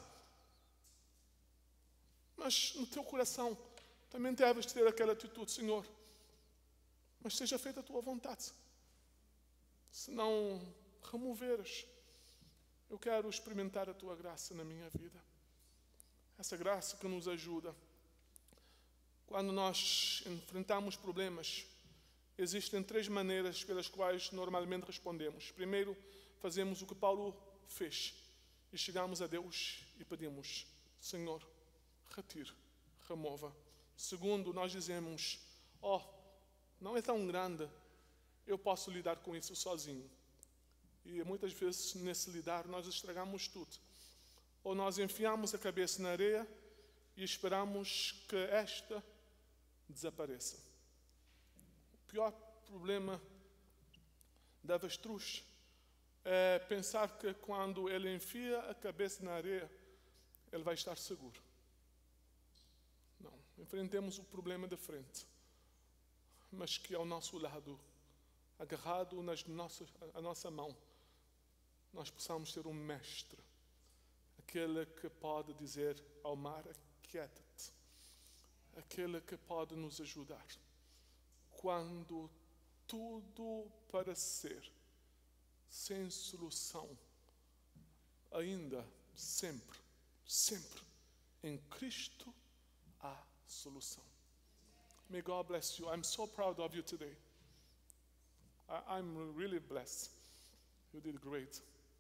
Mas no teu coração também deves ter aquela atitude, Senhor, mas seja feita a tua vontade. Se não removeres, eu quero experimentar a tua graça na minha vida. Essa graça que nos ajuda. Quando nós enfrentamos problemas, existem três maneiras pelas quais normalmente respondemos. Primeiro, fazemos o que Paulo fez e chegamos a Deus e pedimos, Senhor, retire, remova. Segundo, nós dizemos, ó, oh, não é tão grande, eu posso lidar com isso sozinho. E muitas vezes nesse lidar nós estragamos tudo. Ou nós enfiamos a cabeça na areia e esperamos que esta desapareça. O pior problema da avestruz é pensar que quando ele enfia a cabeça na areia, ele vai estar seguro. Não, enfrentemos o problema de frente, mas que ao nosso lado, agarrado nas nossas, a nossa mão, nós possamos ter um mestre, aquele que pode dizer ao mar, aquieta-te, aquele que pode nos ajudar. Quando tudo parecer sem solução, ainda, sempre, sempre, em Cristo há solução. May God bless you. I'm so proud of you today. I, I'm really blessed. You did great.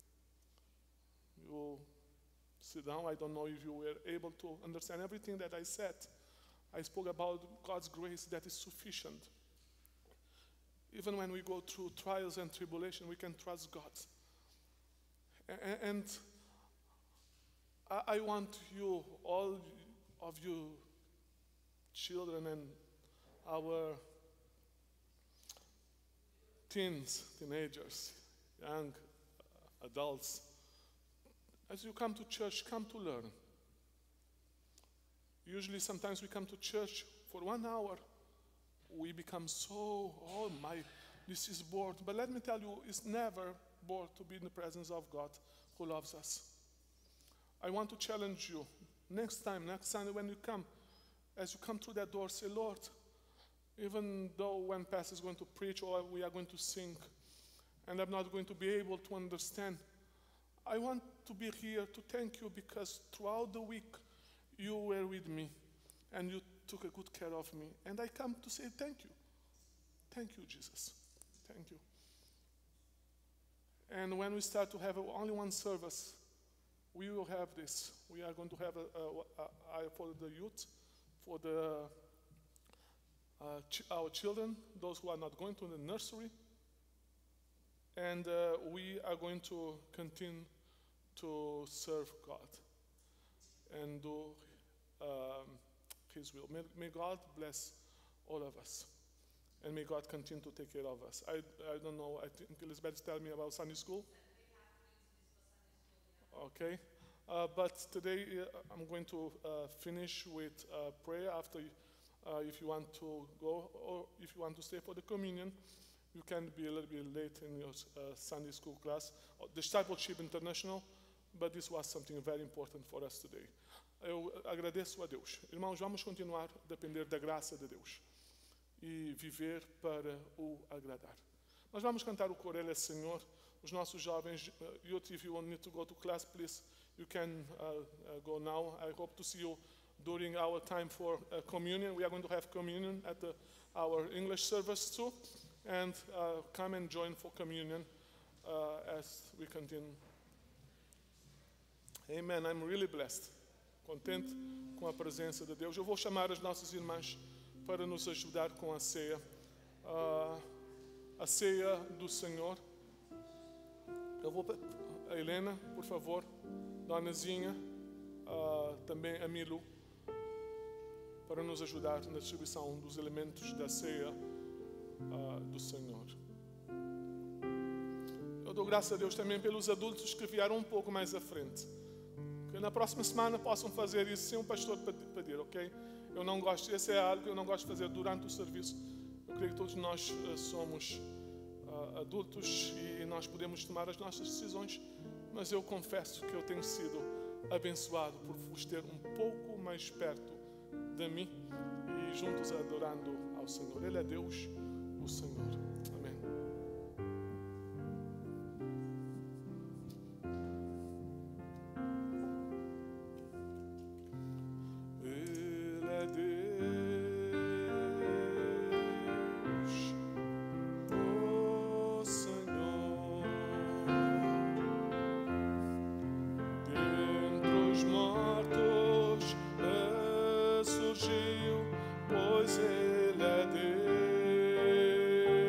You sit down. I don't know if you were able to understand everything that I said. I spoke about God's grace that is sufficient. Even when we go through trials and tribulation, we can trust God. And I want you, all of you children and our teens, teenagers, young adults, as you come to church, come to learn. Usually, sometimes we come to church for one hour. We become so, oh my, this is bored. But let me tell you, it's never bored to be in the presence of God who loves us. I want to challenge you. Next time, next Sunday when you come, as you come through that door, say, Lord, even though when Pastor is going to preach or we are going to sing, and I'm not going to be able to understand, I want to be here to thank you because throughout the week you were with me and you took a good care of me. And I come to say thank you. Thank you, Jesus. Thank you. And when we start to have only one service, we will have this. We are going to have a, a, a, a for the youth, for the uh, ch our children, those who are not going to the nursery. And uh, we are going to continue to serve God and do um, His will. May, may God bless all of us. And may God continue to take care of us. I, I don't know, I think Elizabeth is telling me about Sunday school. Okay. Uh, but today uh, I'm going to uh, finish with uh, prayer after, uh, if you want to go, or if you want to stay for the communion, you can be a little bit late in your uh, Sunday school class. Uh, Discipleship International, but this was something very important for us today. Eu agradeço a Deus. Irmãos, vamos continuar a depender da graça de Deus e viver para o agradar. Nós vamos cantar o coro, Ele é Senhor. Os nossos jovens, uh, youth, if you want me to go to class, please, you can uh, uh, go now. I hope to see you during our time for uh, communion. We are going to have communion at the, our English service too. And uh, come and join for communion uh, as we continue. Amen. I'm really blessed. Contente com a presença de Deus. Eu vou chamar as nossas irmãs para nos ajudar com a ceia. Uh, a ceia do Senhor. Eu vou, a Helena, por favor, Dona Zinha, uh, também a Milu, para nos ajudar na distribuição dos elementos da ceia uh, do Senhor. Eu dou graças a Deus também pelos adultos que vieram um pouco mais à frente. Que na próxima semana possam fazer isso sem o pastor pedir, ok? Eu não gosto, esse é algo que eu não gosto de fazer durante o serviço. Eu creio que todos nós uh, somos uh, adultos e nós podemos tomar as nossas decisões, mas eu confesso que eu tenho sido abençoado por vos ter um pouco mais perto de mim e juntos adorando ao Senhor. Ele é Deus, o Senhor. Amém. Ele é Deus, o Senhor. Dentre os mortos ressurgiu, pois Ele é Deus.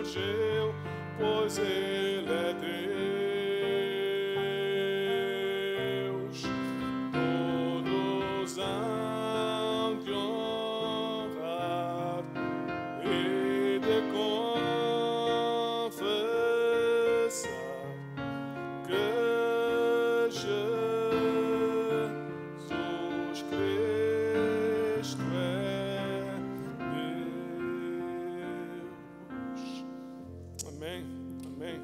elegeu, pois Ele é Deus. Todos hão de honrar e de confessar que Jesus Cristo é Deus. Amém, amém.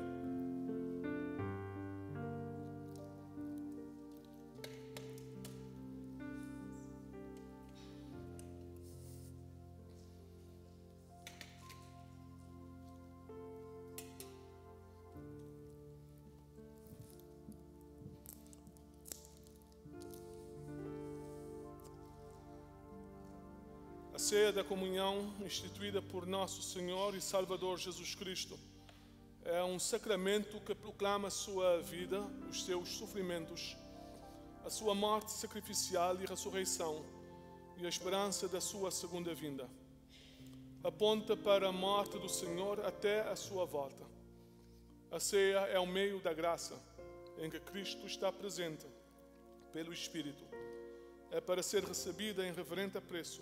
A ceia da comunhão, instituída por nosso Senhor e Salvador Jesus Cristo, é um sacramento que proclama a sua vida, os seus sofrimentos, a sua morte sacrificial e ressurreição e a esperança da sua segunda vinda. Aponta para a morte do Senhor até a sua volta. A ceia é o meio da graça em que Cristo está presente pelo Espírito. É para ser recebida em reverente apreço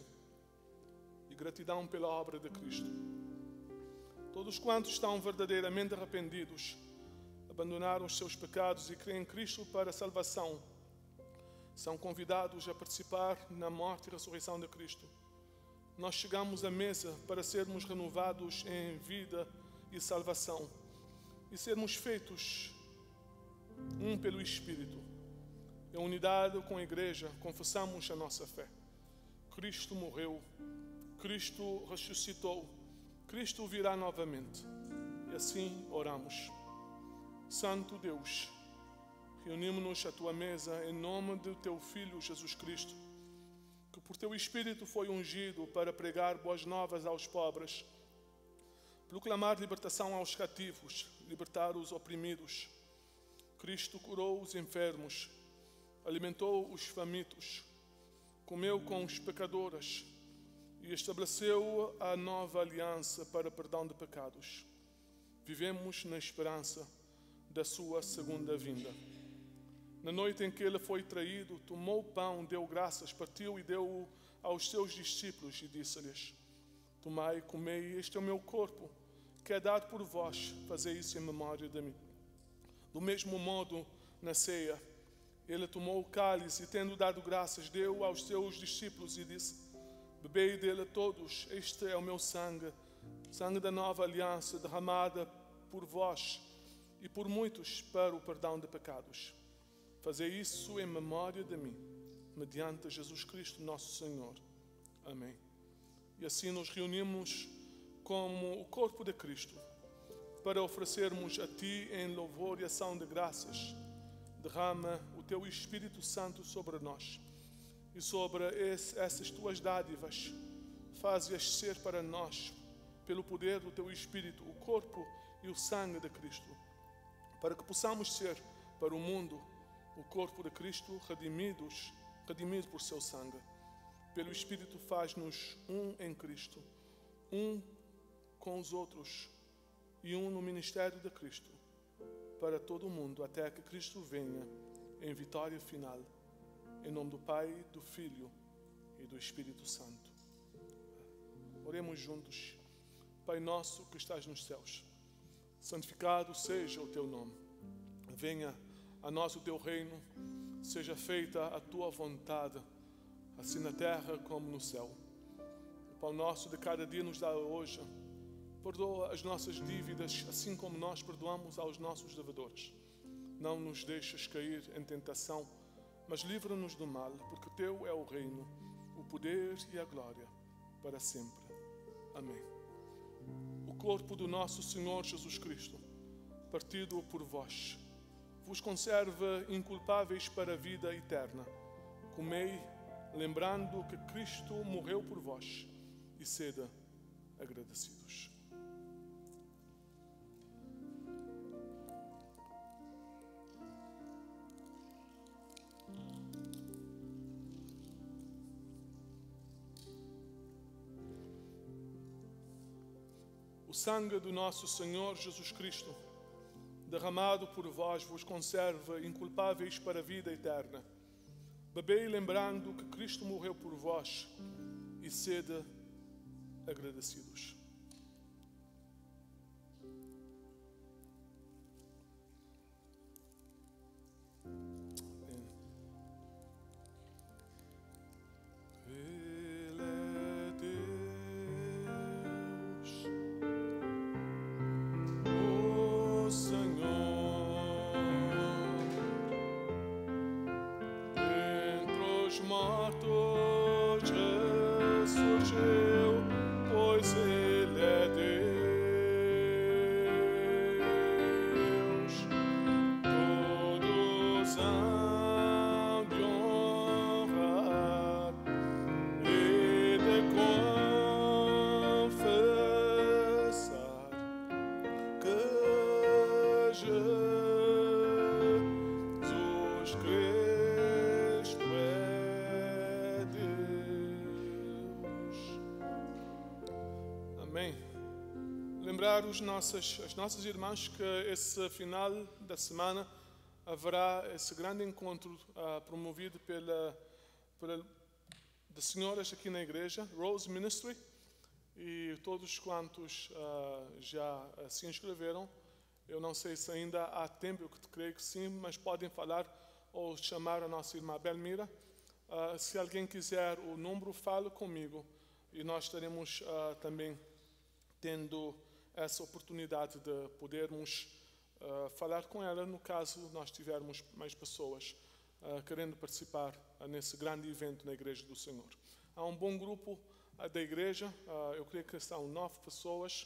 e gratidão pela obra de Cristo. Todos quantos estão verdadeiramente arrependidos, abandonaram os seus pecados e creem em Cristo para a salvação, são convidados a participar na morte e ressurreição de Cristo. Nós chegamos à mesa para sermos renovados em vida e salvação e sermos feitos um pelo Espírito. Em unidade com a Igreja, confessamos a nossa fé. Cristo morreu, Cristo ressuscitou, Cristo virá novamente. E assim oramos. Santo Deus, reunimos-nos à Tua mesa em nome do Teu Filho Jesus Cristo, que por Teu Espírito foi ungido para pregar boas novas aos pobres, proclamar libertação aos cativos, libertar os oprimidos. Cristo curou os enfermos, alimentou os famintos, comeu com os pecadores e estabeleceu a nova aliança para perdão de pecados. Vivemos na esperança da sua segunda vinda. Na noite em que ele foi traído, tomou o pão, deu graças, partiu e deu-o aos seus discípulos e disse-lhes: tomai, comei, este é o meu corpo, que é dado por vós, fazei isso em memória de mim. Do mesmo modo, na ceia, ele tomou o cálice e, tendo dado graças, deu aos seus discípulos e disse: bebei dele todos, este é o meu sangue, sangue da nova aliança, derramada por vós e por muitos para o perdão de pecados. Fazei isso em memória de mim, mediante Jesus Cristo nosso Senhor. Amém. E assim nos reunimos como o corpo de Cristo, para oferecermos a Ti em louvor e ação de graças. Derrama o Teu Espírito Santo sobre nós e sobre esse, essas Tuas dádivas. Faze-as ser para nós, pelo poder do Teu Espírito, o corpo e o sangue de Cristo, para que possamos ser para o mundo o corpo de Cristo, redimidos, redimido por Seu sangue. Pelo Espírito faz-nos um em Cristo, um com os outros e um no ministério de Cristo, para todo o mundo, até que Cristo venha em vitória final. Em nome do Pai, do Filho e do Espírito Santo. Oremos juntos. Pai nosso que estás nos céus, santificado seja o Teu nome. Venha a nós o Teu reino, seja feita a Tua vontade, assim na terra como no céu. O pão nosso de cada dia nos dá hoje. Perdoa as nossas dívidas, assim como nós perdoamos aos nossos devedores. Não nos deixes cair em tentação, mas livra-nos do mal, porque Teu é o reino, o poder e a glória, para sempre. Amém. O corpo do nosso Senhor Jesus Cristo, partido por vós, vos conserve inculpáveis para a vida eterna. Comei, lembrando que Cristo morreu por vós, e sede agradecidos. O O sangue do nosso Senhor Jesus Cristo, derramado por vós, vos conserva inculpáveis para a vida eterna. Bebei lembrando que Cristo morreu por vós e sede agradecidos. Mortos ressurgiu, pois Ele é Deus. Todos hão de honrar e de confessar que Jesus Cristo é Amém. Lembrar os nossos, as nossas irmãs que esse final da semana haverá esse grande encontro uh, promovido pela, pela de senhoras aqui na igreja, Rose Ministry, e todos quantos uh, já uh, se inscreveram. Eu não sei se ainda há tempo, eu creio que sim, mas podem falar ou chamar a nossa irmã Belmira. Uh, se alguém quiser o número, fale comigo e nós estaremos uh, também tendo essa oportunidade de podermos uh, falar com ela no caso nós tivermos mais pessoas uh, querendo participar uh, nesse grande evento na Igreja do Senhor. Há um bom grupo uh, da igreja, uh, eu creio que são nove pessoas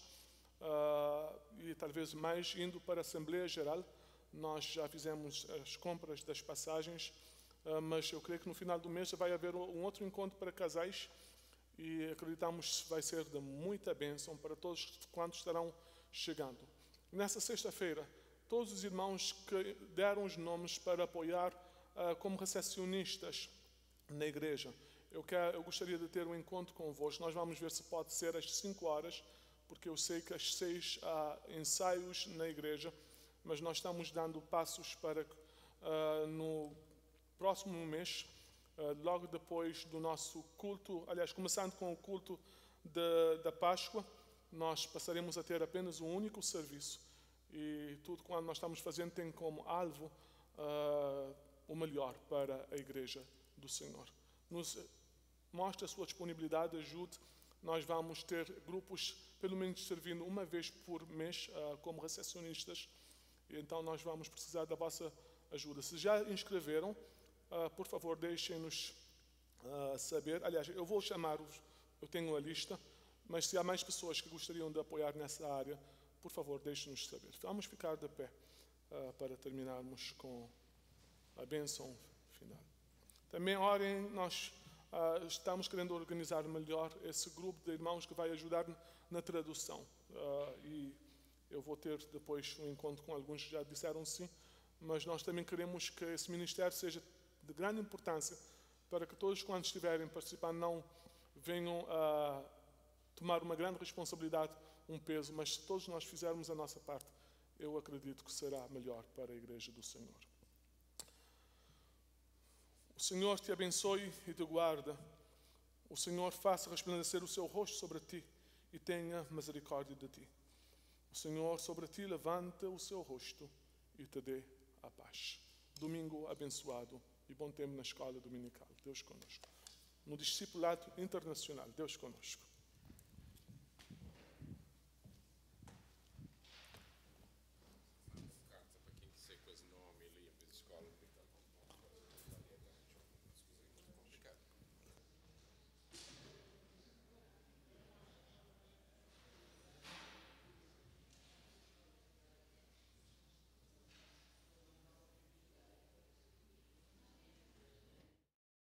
uh, e talvez mais indo para a Assembleia Geral. Nós já fizemos as compras das passagens, uh, mas eu creio que no final do mês vai haver um outro encontro para casais. E acreditamos que vai ser de muita bênção para todos quantos estarão chegando. Nessa sexta-feira, todos os irmãos que deram os nomes para apoiar uh, como recepcionistas na igreja, eu, quero, eu gostaria de ter um encontro convosco. Nós vamos ver se pode ser às cinco horas, porque eu sei que às seis há ensaios na igreja, mas nós estamos dando passos para uh, no próximo mês, Uh, logo depois do nosso culto, aliás, começando com o culto de, da Páscoa, nós passaremos a ter apenas um único serviço e tudo quanto nós estamos fazendo tem como alvo uh, o melhor para a Igreja do Senhor. Nos mostre a sua disponibilidade, ajude. Nós vamos ter grupos, pelo menos servindo uma vez por mês uh, como recepcionistas, e então nós vamos precisar da vossa ajuda. Se já inscreveram, Uh, por favor, deixem-nos uh, saber. Aliás, eu vou chamar-os, eu tenho a lista, mas se há mais pessoas que gostariam de apoiar nessa área, por favor, deixem-nos saber. Vamos ficar de pé uh, para terminarmos com a bênção final. Também orem, nós uh, estamos querendo organizar melhor esse grupo de irmãos que vai ajudar na tradução. Uh, e eu vou ter depois um encontro com alguns que já disseram sim, mas nós também queremos que esse ministério seja de grande importância para que todos quantos estiverem participando não venham a tomar uma grande responsabilidade, um peso, mas se todos nós fizermos a nossa parte, eu acredito que será melhor para a Igreja do Senhor. O Senhor te abençoe e te guarda. O Senhor faça resplandecer o seu rosto sobre ti e tenha misericórdia de ti. O Senhor sobre ti levanta o seu rosto e te dê a paz. Domingo abençoado e bom tempo na escola dominical. Deus conosco. No discipulado internacional, Deus conosco.